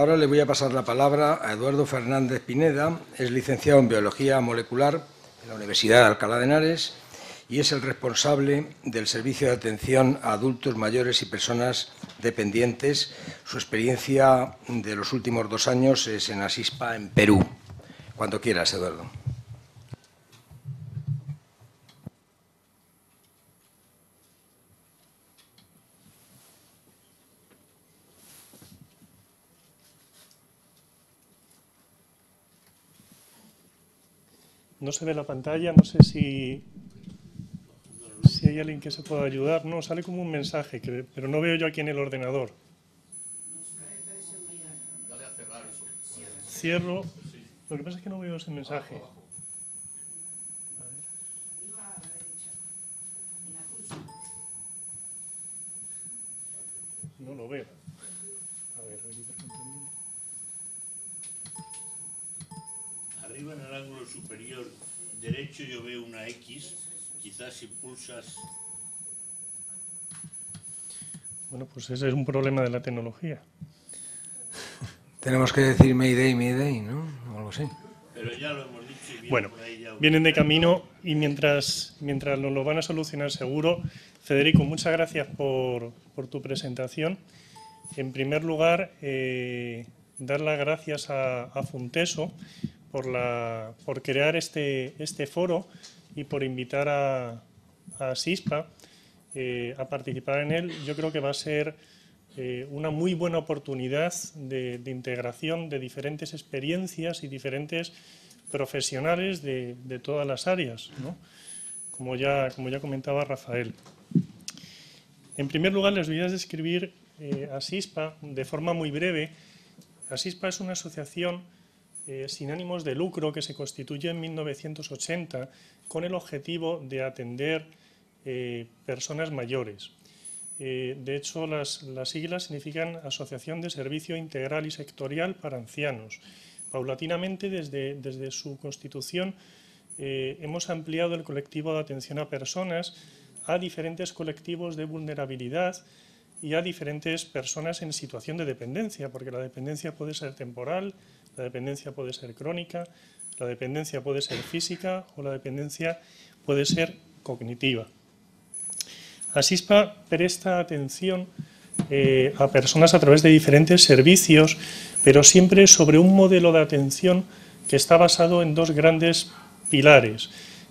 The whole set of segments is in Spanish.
ahora le voy a pasar la palabra a Eduardo Fernández Pineda, es licenciado en Biología Molecular en la Universidad de Alcalá de Henares y es el responsable del Servicio de Atención a Adultos Mayores y Personas Dependientes. Su experiencia de los últimos 2 años es en Asispa, en Perú. Cuando quieras, Eduardo. No se ve la pantalla, no sé si hay alguien que se pueda ayudar. No, sale como un mensaje, pero no veo yo aquí en el ordenador. Cierro. Lo que pasa es que no veo ese mensaje. No lo veo. A ver, arriba en el ángulo superior derecho yo veo una X, quizás si pulsas... Bueno, pues ese es un problema de la tecnología. Tenemos que decir Mayday, Mayday, ¿no? O algo así. Pero ya lo hemos dicho y bueno, por ahí ya... Vienen de camino y mientras nos lo van a solucionar seguro. Federico, muchas gracias por tu presentación. En primer lugar, dar las gracias a Funteso por crear este foro y por invitar a Asispa a participar en él. Yo creo que va a ser una muy buena oportunidad de integración de diferentes experiencias y diferentes profesionales de todas las áreas, ¿no? Como ya comentaba Rafael. En primer lugar, les voy a describir Asispa de forma muy breve. Asispa es una asociación sin ánimos de lucro que se constituyó en 1980 con el objetivo de atender personas mayores. De hecho, las siglas significan Asociación de Servicio Integral y Sectorial para Ancianos. Paulatinamente, desde su constitución, hemos ampliado el colectivo de atención a personas a diferentes colectivos de vulnerabilidad y a diferentes personas en situación de dependencia, porque la dependencia puede ser temporal, la dependencia puede ser crónica, la dependencia puede ser física o la dependencia puede ser cognitiva. Asispa presta atención a personas a través de diferentes servicios, pero siempre sobre un modelo de atención que está basado en 2 grandes pilares.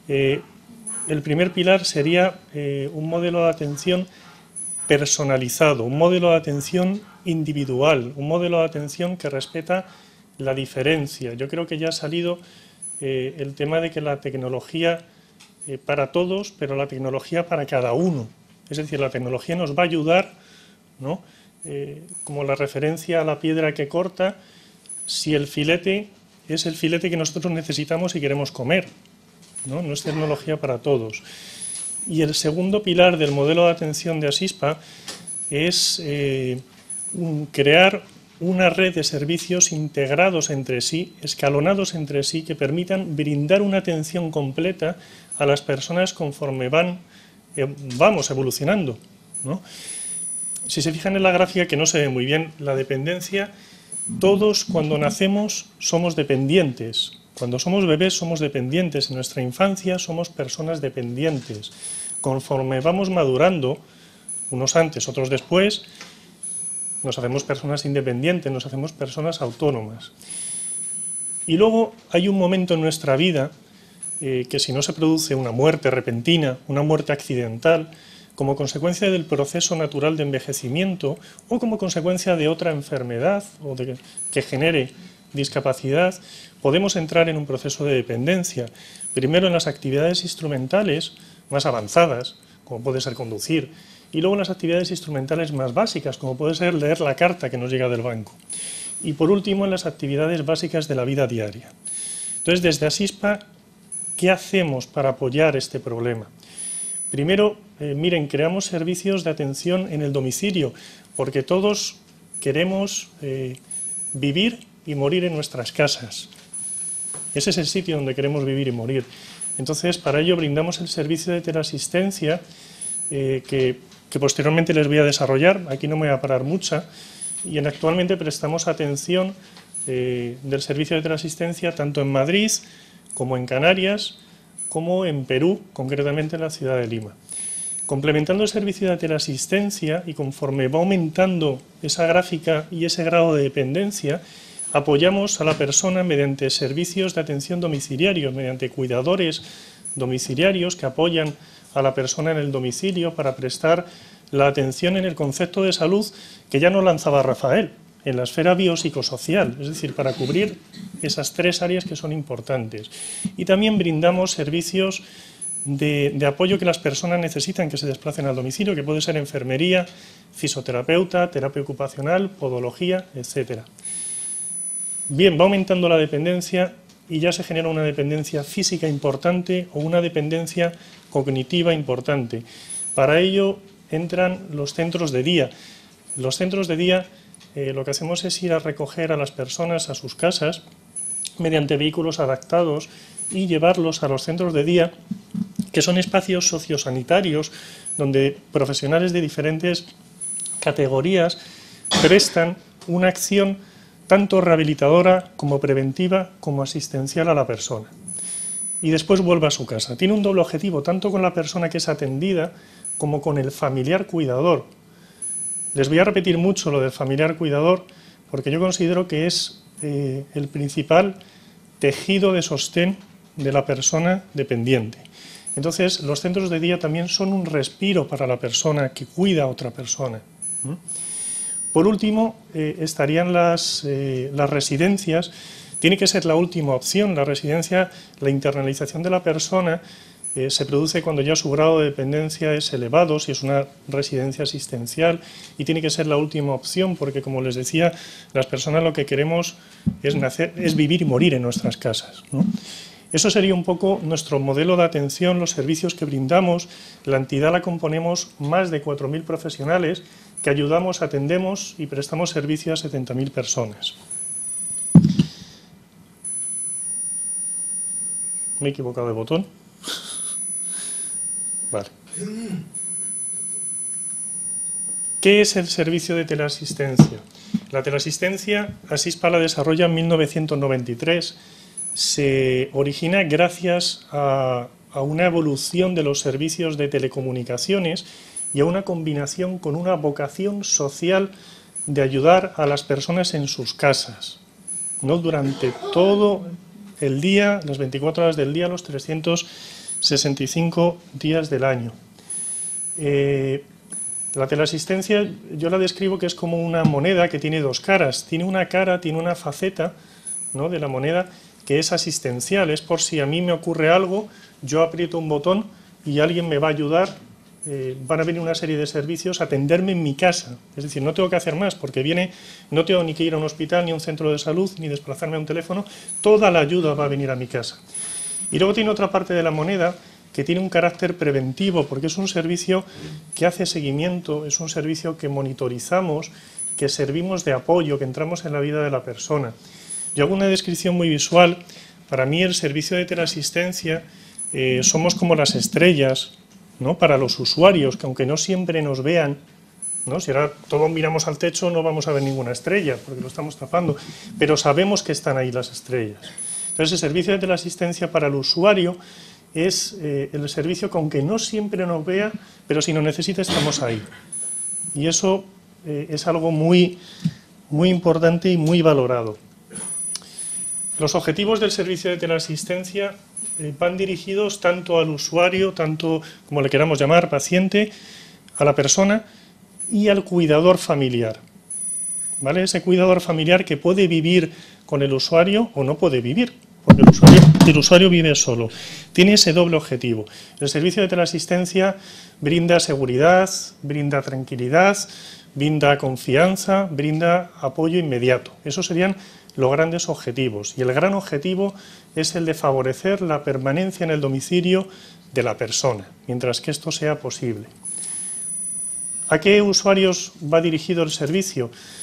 El primer pilar sería un modelo de atención personalizado, un modelo de atención individual, un modelo de atención que respeta la diferencia. Yo creo que ya ha salido el tema de que la tecnología para todos, pero la tecnología para cada uno. Es decir, la tecnología nos va a ayudar, ¿no? Como la referencia a la piedra que corta, si el filete es el filete que nosotros necesitamos y queremos comer, ¿no? No es tecnología para todos. Y el segundo pilar del modelo de atención de Asispa es crear una red de servicios integrados entre sí, escalonados entre sí, que permitan brindar una atención completa a las personas conforme vamos evolucionando, ¿no? Si se fijan en la gráfica, que no se ve muy bien, la dependencia, todos cuando nacemos somos dependientes. Cuando somos bebés somos dependientes, en nuestra infancia somos personas dependientes. Conforme vamos madurando, unos antes, otros después, nos hacemos personas independientes, nos hacemos personas autónomas. Y luego hay un momento en nuestra vida que si no se produce una muerte repentina, una muerte accidental, como consecuencia del proceso natural de envejecimiento o como consecuencia de otra enfermedad o que genere discapacidad, podemos entrar en un proceso de dependencia, primero en las actividades instrumentales más avanzadas, como puede ser conducir, y luego en las actividades instrumentales más básicas, como puede ser leer la carta que nos llega del banco, y por último en las actividades básicas de la vida diaria. Entonces, desde Asispa, ¿qué hacemos para apoyar este problema? Primero, miren, creamos servicios de atención en el domicilio, porque todos queremos vivir y morir en nuestras casas. Ese es el sitio donde queremos vivir y morir. Entonces, para ello brindamos el servicio de teleasistencia que posteriormente les voy a desarrollar. Aquí no me voy a parar mucho, y actualmente prestamos atención del servicio de teleasistencia tanto en Madrid como en Canarias, como en Perú, concretamente en la ciudad de Lima. Complementando el servicio de teleasistencia y conforme va aumentando esa gráfica y ese grado de dependencia, apoyamos a la persona mediante servicios de atención domiciliarios, mediante cuidadores domiciliarios que apoyan a la persona en el domicilio para prestar la atención en el concepto de salud que ya nos lanzaba Rafael, en la esfera biopsicosocial, es decir, para cubrir esas 3 áreas que son importantes. Y también brindamos servicios de apoyo que las personas necesitan que se desplacen al domicilio, que puede ser enfermería, fisioterapeuta, terapia ocupacional, podología, etc. Bien, va aumentando la dependencia y ya se genera una dependencia física importante o una dependencia cognitiva importante. Para ello entran los centros de día. Los centros de día lo que hacemos es ir a recoger a las personas a sus casas mediante vehículos adaptados y llevarlos a los centros de día, que son espacios sociosanitarios donde profesionales de diferentes categorías prestan una acción tanto rehabilitadora como preventiva como asistencial a la persona. Y después vuelve a su casa. Tiene un doble objetivo, tanto con la persona que es atendida como con el familiar cuidador. Les voy a repetir mucho lo del familiar cuidador porque yo considero que es el principal tejido de sostén de la persona dependiente. Entonces, los centros de día también son un respiro para la persona que cuida a otra persona. Por último, estarían las residencias. Tiene que ser la última opción. La residencia, la internalización de la persona se produce cuando ya su grado de dependencia es elevado, si es una residencia asistencial, y tiene que ser la última opción porque, como les decía, las personas lo que queremos es vivir y morir en nuestras casas, ¿no? Eso sería un poco nuestro modelo de atención, los servicios que brindamos. La entidad la componemos más de 4.000 profesionales que ayudamos, atendemos y prestamos servicio a 70.000 personas. Me he equivocado de botón. Vale. ¿Qué es el servicio de teleasistencia? La teleasistencia, Asispa la desarrolla en 1993. Se origina gracias a una evolución de los servicios de telecomunicaciones y a una combinación con una vocación social de ayudar a las personas en sus casas, ¿no? Durante todo el día, las 24 horas del día, los 365 días del año. La teleasistencia yo la describo que es como una moneda que tiene 2 caras. Tiene una cara, tiene una faceta, ¿no?, de la moneda que es asistencial, es por si a mí me ocurre algo, yo aprieto un botón y alguien me va a ayudar, van a venir una serie de servicios a atenderme en mi casa, es decir, no tengo que hacer más porque no tengo ni que ir a un hospital, ni a un centro de salud, ni desplazarme a un teléfono, toda la ayuda va a venir a mi casa. Y luego tiene otra parte de la moneda que tiene un carácter preventivo, porque es un servicio que hace seguimiento, es un servicio que monitorizamos, que servimos de apoyo, que entramos en la vida de la persona. Yo hago una descripción muy visual. Para mí el servicio de teleasistencia somos como las estrellas, ¿no?, para los usuarios, que aunque no siempre nos vean, ¿no?, si ahora todos miramos al techo no vamos a ver ninguna estrella porque lo estamos tapando, pero sabemos que están ahí las estrellas. Entonces el servicio de teleasistencia para el usuario es el servicio que aunque no siempre nos vea, pero si nos necesita estamos ahí. Y eso es algo muy, muy importante y muy valorado. Los objetivos del servicio de teleasistencia van dirigidos tanto al usuario, tanto como le queramos llamar, paciente, a la persona y al cuidador familiar, ¿vale? Ese cuidador familiar que puede vivir con el usuario o no puede vivir, porque el usuario vive solo. Tiene ese doble objetivo. El servicio de teleasistencia brinda seguridad, brinda tranquilidad, brinda confianza, brinda apoyo inmediato. Esos serían los grandes objetivos. Y el gran objetivo es el de favorecer la permanencia en el domicilio de la persona, mientras que esto sea posible. ¿A qué usuarios va dirigido el servicio?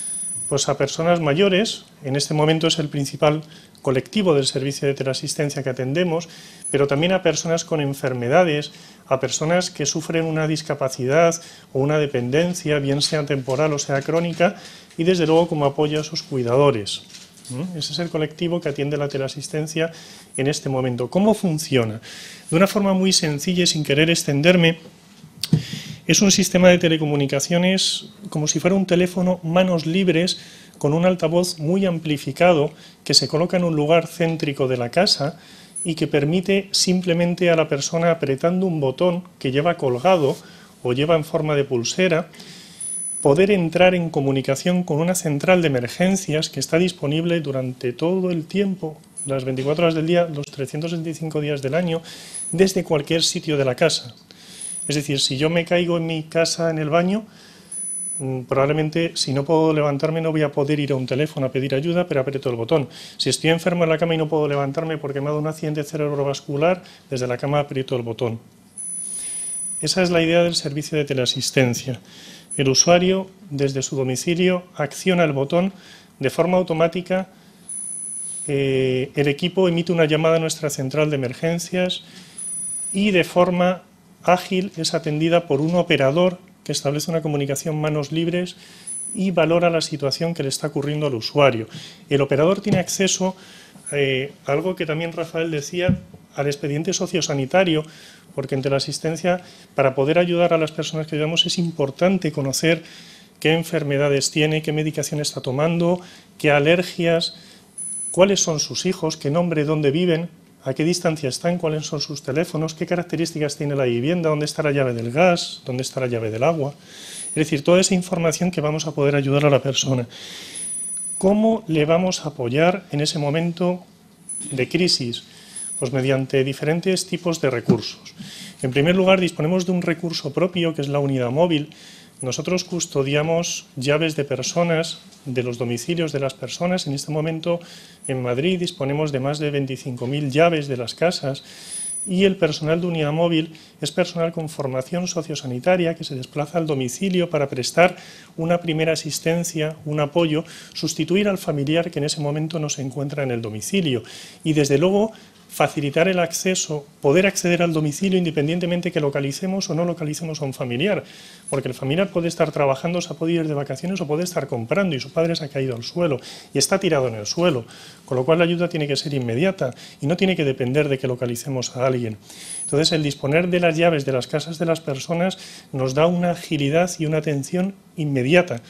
Pues a personas mayores, en este momento es el principal colectivo del servicio de teleasistencia que atendemos, pero también a personas con enfermedades, a personas que sufren una discapacidad o una dependencia, bien sea temporal o sea crónica, y desde luego como apoyo a sus cuidadores. Ese es el colectivo que atiende la teleasistencia en este momento. ¿Cómo funciona? De una forma muy sencilla y sin querer extenderme, es un sistema de telecomunicaciones como si fuera un teléfono manos libres con un altavoz muy amplificado que se coloca en un lugar céntrico de la casa y que permite simplemente a la persona apretando un botón que lleva colgado o lleva en forma de pulsera poder entrar en comunicación con una central de emergencias que está disponible durante todo el tiempo, las 24 horas del día, los 365 días del año, desde cualquier sitio de la casa. Es decir, si yo me caigo en mi casa en el baño, probablemente si no puedo levantarme no voy a poder ir a un teléfono a pedir ayuda, pero aprieto el botón. Si estoy enfermo en la cama y no puedo levantarme porque me ha dado un accidente cerebrovascular, desde la cama aprieto el botón. Esa es la idea del servicio de teleasistencia. El usuario, desde su domicilio, acciona el botón de forma automática. El equipo emite una llamada a nuestra central de emergencias y de forma ágil es atendida por un operador que establece una comunicación manos libres y valora la situación que le está ocurriendo al usuario. El operador tiene acceso a algo que también Rafael decía, al expediente sociosanitario, porque en teleasistencia, para poder ayudar a las personas que ayudamos, es importante conocer qué enfermedades tiene, qué medicación está tomando, qué alergias, cuáles son sus hijos, qué nombre, dónde viven, a qué distancia están, cuáles son sus teléfonos, qué características tiene la vivienda, dónde está la llave del gas, dónde está la llave del agua. Es decir, toda esa información que vamos a poder ayudar a la persona. ¿Cómo le vamos a apoyar en ese momento de crisis? Pues mediante diferentes tipos de recursos. En primer lugar, disponemos de un recurso propio, que es la unidad móvil. Nosotros custodiamos llaves de personas, de los domicilios de las personas. En este momento, en Madrid, disponemos de más de 25.000 llaves de las casas y el personal de unidad móvil es personal con formación sociosanitaria que se desplaza al domicilio para prestar una primera asistencia, un apoyo, sustituir al familiar que en ese momento no se encuentra en el domicilio y, desde luego, facilitar el acceso, poder acceder al domicilio independientemente que localicemos o no localicemos a un familiar, porque el familiar puede estar trabajando, se ha podido ir de vacaciones o puede estar comprando y su padre se ha caído al suelo y está tirado en el suelo, con lo cual la ayuda tiene que ser inmediata y no tiene que depender de que localicemos a alguien. Entonces, el disponer de las llaves de las casas de las personas nos da una agilidad y una atención inmediata.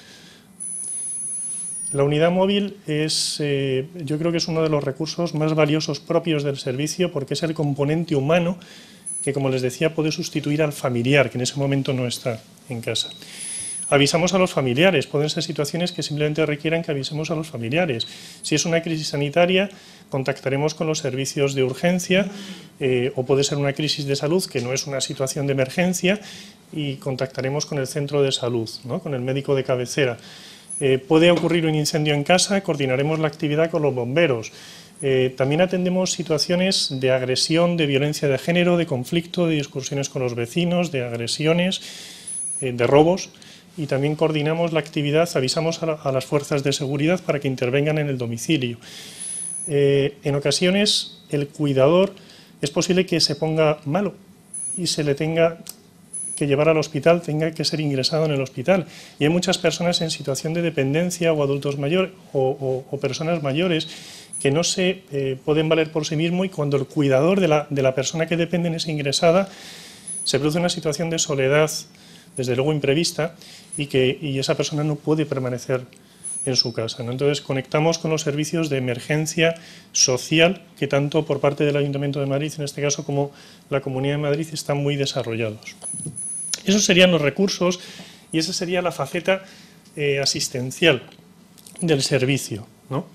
La unidad móvil es, yo creo que es uno de los recursos más valiosos propios del servicio porque es el componente humano que, como les decía, puede sustituir al familiar que en ese momento no está en casa. Avisamos a los familiares, pueden ser situaciones que simplemente requieran que avisemos a los familiares. Si es una crisis sanitaria, contactaremos con los servicios de urgencia o puede ser una crisis de salud que no es una situación de emergencia y contactaremos con el centro de salud, ¿no? Con el médico de cabecera. Puede ocurrir un incendio en casa, coordinaremos la actividad con los bomberos. También atendemos situaciones de agresión, de violencia de género, de conflicto, de discusiones con los vecinos, de agresiones, de robos. Y también coordinamos la actividad, avisamos a las fuerzas de seguridad para que intervengan en el domicilio. En ocasiones, el cuidador es posible que se ponga malo y se le tenga que llevar al hospital, tenga que ser ingresado en el hospital. Y hay muchas personas en situación de dependencia o adultos mayores o personas mayores que no se pueden valer por sí mismos y cuando el cuidador de la persona que dependen es ingresada, se produce una situación de soledad, desde luego imprevista, y esa persona no puede permanecer en su casa, ¿no? Entonces conectamos con los servicios de emergencia social que tanto por parte del Ayuntamiento de Madrid, en este caso, como la Comunidad de Madrid están muy desarrollados. Esos serían los recursos y esa sería la faceta asistencial del servicio, ¿no?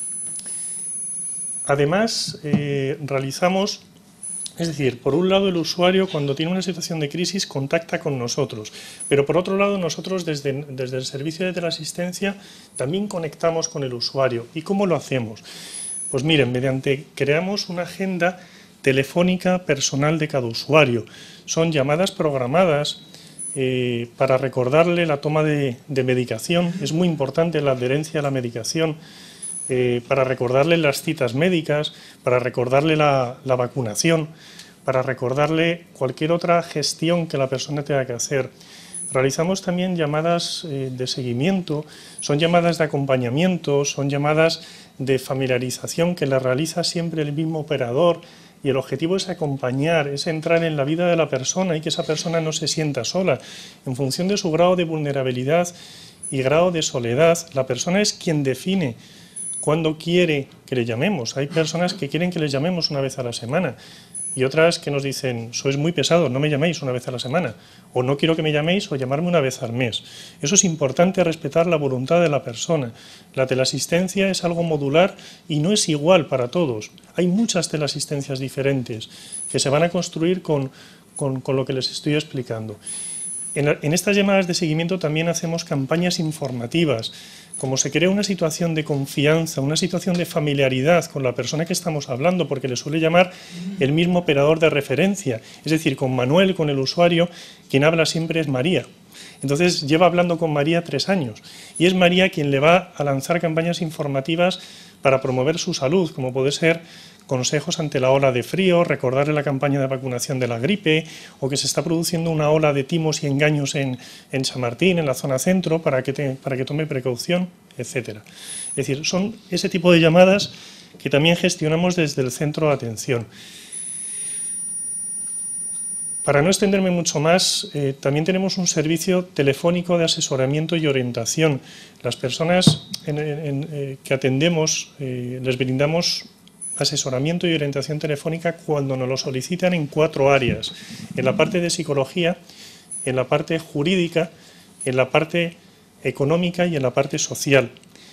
Además, realizamos, es decir, por un lado el usuario cuando tiene una situación de crisis contacta con nosotros, pero por otro lado nosotros desde el servicio de teleasistencia también conectamos con el usuario. ¿Y cómo lo hacemos? Pues miren, creamos una agenda telefónica personal de cada usuario. Son llamadas programadas para recordarle la toma de medicación. Es muy importante la adherencia a la medicación, para recordarle las citas médicas, para recordarle la vacunación, para recordarle cualquier otra gestión que la persona tenga que hacer. Realizamos también llamadas de seguimiento, son llamadas de acompañamiento, son llamadas de familiarización que las realiza siempre el mismo operador, y el objetivo es acompañar, es entrar en la vida de la persona y que esa persona no se sienta sola. En función de su grado de vulnerabilidad y grado de soledad, la persona es quien define cuándo quiere que le llamemos. Hay personas que quieren que les llamemos una vez a la semana y otras que nos dicen, sois muy pesados, no me llaméis una vez a la semana, o no quiero que me llaméis o llamarme una vez al mes. Eso es importante, respetar la voluntad de la persona. La teleasistencia es algo modular y no es igual para todos. Hay muchas teleasistencias diferentes que se van a construir con lo que les estoy explicando. En estas llamadas de seguimiento también hacemos campañas informativas. Como se crea una situación de confianza, una situación de familiaridad con la persona que estamos hablando, porque le suele llamar el mismo operador de referencia, es decir, con Manuel, con el usuario, quien habla siempre es María. Entonces lleva hablando con María 3 años y es María quien le va a lanzar campañas informativas para promover su salud, como puede ser consejos ante la ola de frío, recordarle la campaña de vacunación de la gripe, o que se está produciendo una ola de timos y engaños en Chamartín, en la zona centro, para que tome precaución, etcétera. Es decir, son ese tipo de llamadas que también gestionamos desde el centro de atención. Para no extenderme mucho más, también tenemos un servicio telefónico de asesoramiento y orientación. Las personas que atendemos les brindamos asesoramiento y orientación telefónica cuando nos lo solicitan en 4 áreas: en la parte de psicología, en la parte jurídica, en la parte económica y en la parte social.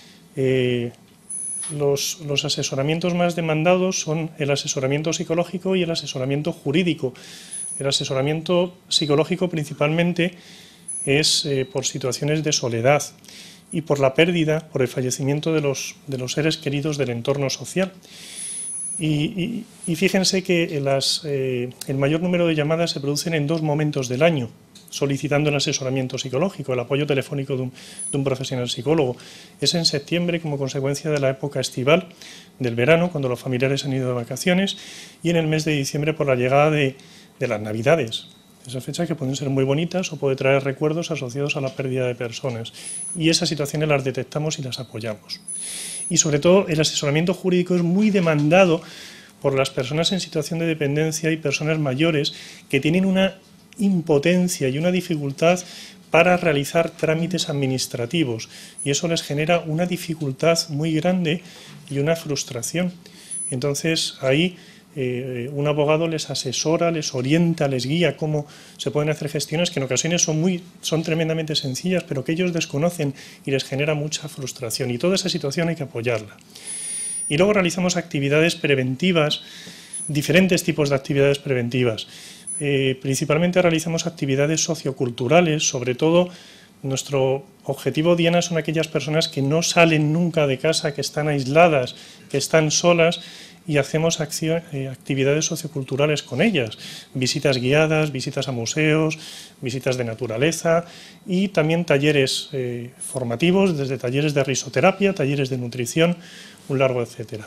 Los asesoramientos más demandados son el asesoramiento psicológico y el asesoramiento jurídico. El asesoramiento psicológico principalmente es por situaciones de soledad y por la pérdida, por el fallecimiento de los seres queridos del entorno social. Y fíjense que el mayor número de llamadas se producen en 2 momentos del año, solicitando el asesoramiento psicológico, el apoyo telefónico de un profesional psicólogo. Es en septiembre, como consecuencia de la época estival, del verano, cuando los familiares han ido de vacaciones, y en el mes de diciembre por la llegada de las Navidades. Esas fechas que pueden ser muy bonitas o puede traer recuerdos asociados a la pérdida de personas. Y esas situaciones las detectamos y las apoyamos. Y sobre todo el asesoramiento jurídico es muy demandado por las personas en situación de dependencia y personas mayores que tienen una impotencia y una dificultad para realizar trámites administrativos, y eso les genera una dificultad muy grande y una frustración. Entonces ahí un abogado les asesora, les orienta, les guía cómo se pueden hacer gestiones que en ocasiones son tremendamente sencillas, pero que ellos desconocen y les genera mucha frustración, y toda esa situación hay que apoyarla. Y luego realizamos actividades preventivas, diferentes tipos de actividades preventivas. Principalmente realizamos actividades socioculturales, sobre todo nuestro objetivo diana son aquellas personas que no salen nunca de casa, que están aisladas, que están solas, y hacemos actividades socioculturales con ellas, visitas guiadas, visitas a museos, visitas de naturaleza y también talleres formativos, desde talleres de risoterapia, talleres de nutrición, un largo etcétera.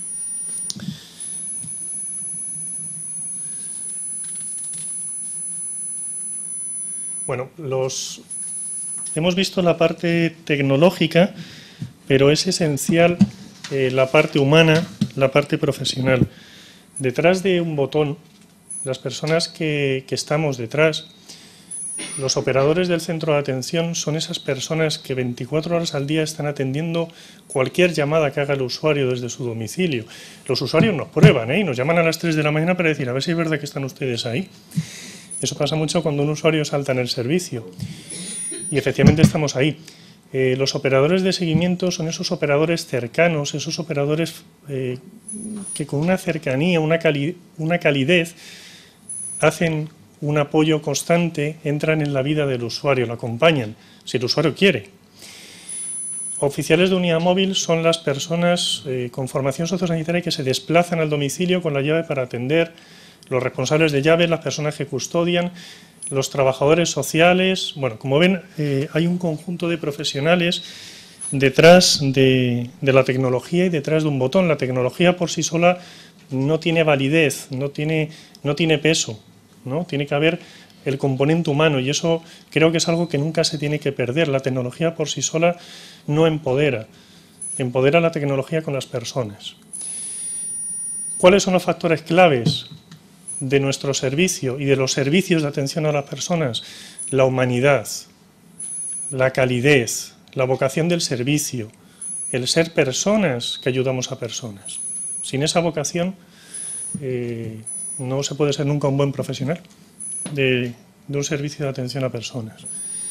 Bueno, hemos visto la parte tecnológica, pero es esencial la parte humana, la parte profesional. Detrás de un botón, las personas que estamos detrás, los operadores del centro de atención, son esas personas que 24 horas al día están atendiendo cualquier llamada que haga el usuario desde su domicilio. Los usuarios nos prueban, y nos llaman a las 3 de la mañana para decir, a ver si es verdad que están ustedes ahí. Eso pasa mucho cuando un usuario salta en el servicio. Y efectivamente estamos ahí. Los operadores de seguimiento son esos operadores cercanos, esos operadores que con una cercanía, una calidez, hacen un apoyo constante, entran en la vida del usuario, lo acompañan, si el usuario quiere. Oficiales de unidad móvil son las personas con formación sociosanitaria que se desplazan al domicilio con la llave para atender, los responsables de llave, las personas que custodian, los trabajadores sociales. Bueno, como ven, hay un conjunto de profesionales detrás de la tecnología y detrás de un botón. La tecnología por sí sola no tiene validez, no tiene peso, ¿no? Tiene que haber el componente humano, y eso creo que es algo que nunca se tiene que perder. La tecnología por sí sola no empodera, empodera la tecnología con las personas. ¿Cuáles son los factores claves de nuestro servicio y de los servicios de atención a las personas? La humanidad, la calidez, la vocación del servicio, el ser personas que ayudamos a personas. Sin esa vocación no se puede ser nunca un buen profesional de un servicio de atención a personas.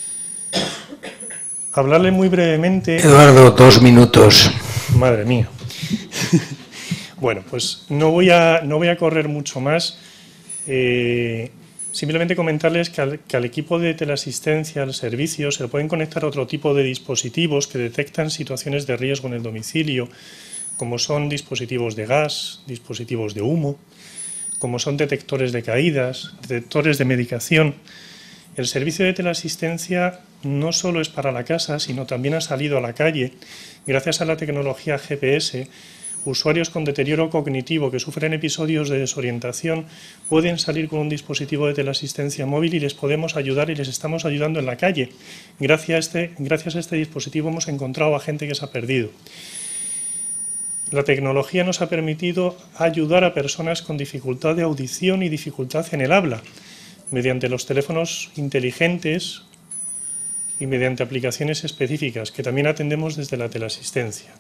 Hablarle muy brevemente... Eduardo, 2 minutos. Madre mía. Bueno, pues no voy a correr mucho más. Simplemente comentarles que al equipo de teleasistencia, al servicio, se le pueden conectar otro tipo de dispositivos que detectan situaciones de riesgo en el domicilio, como son dispositivos de gas, dispositivos de humo, como son detectores de caídas, detectores de medicación. El servicio de teleasistencia no solo es para la casa, sino también ha salido a la calle. Gracias a la tecnología GPS, usuarios con deterioro cognitivo que sufren episodios de desorientación pueden salir con un dispositivo de teleasistencia móvil y les podemos ayudar y les estamos ayudando en la calle. Gracias a este dispositivo hemos encontrado a gente que se ha perdido. La tecnología nos ha permitido ayudar a personas con dificultad de audición y dificultad en el habla, mediante los teléfonos inteligentes y mediante aplicaciones específicas que también atendemos desde la teleasistencia.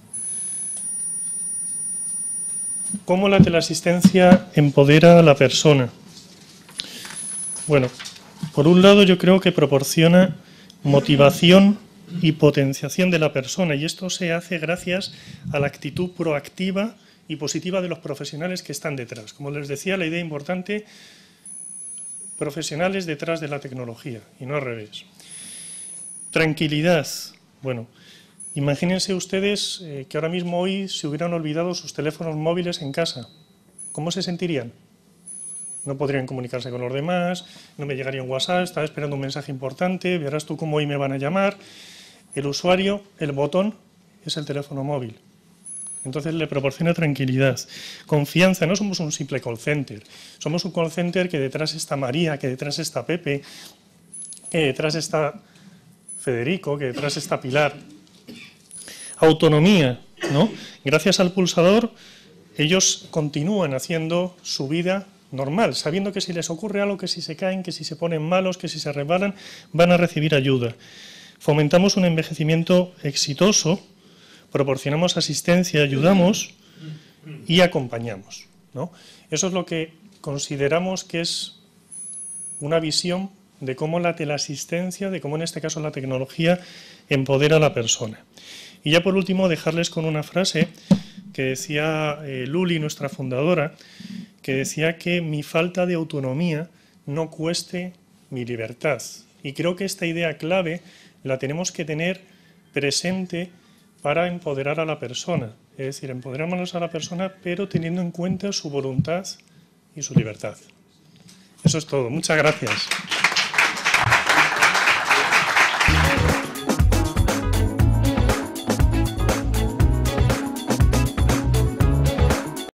¿Cómo la teleasistencia empodera a la persona? Bueno, por un lado yo creo que proporciona motivación y potenciación de la persona, y esto se hace gracias a la actitud proactiva y positiva de los profesionales que están detrás. Como les decía, la idea importante, profesionales detrás de la tecnología y no al revés. Tranquilidad. Bueno, imagínense ustedes que ahora mismo hoy se hubieran olvidado sus teléfonos móviles en casa. ¿Cómo se sentirían? No podrían comunicarse con los demás, no me llegaría un WhatsApp, estaba esperando un mensaje importante, verás tú cómo hoy me van a llamar. El usuario, el botón, es el teléfono móvil. Entonces le proporciona tranquilidad, confianza. No somos un simple call center, somos un call center que detrás está María, que detrás está Pepe, que detrás está Federico, que detrás está Pilar. Autonomía, ¿no? Gracias al pulsador, ellos continúan haciendo su vida normal, sabiendo que si les ocurre algo, que si se caen, que si se ponen malos, que si se resbalan, van a recibir ayuda. Fomentamos un envejecimiento exitoso, proporcionamos asistencia, ayudamos y acompañamos, ¿no? Eso es lo que consideramos que es una visión de cómo la teleasistencia, de cómo en este caso la tecnología empodera a la persona. Y ya por último dejarles con una frase que decía Luli, nuestra fundadora, que decía que mi falta de autonomía no cueste mi libertad. Y creo que esta idea clave la tenemos que tener presente para empoderar a la persona. Es decir, empoderamos a la persona, pero teniendo en cuenta su voluntad y su libertad. Eso es todo. Muchas gracias.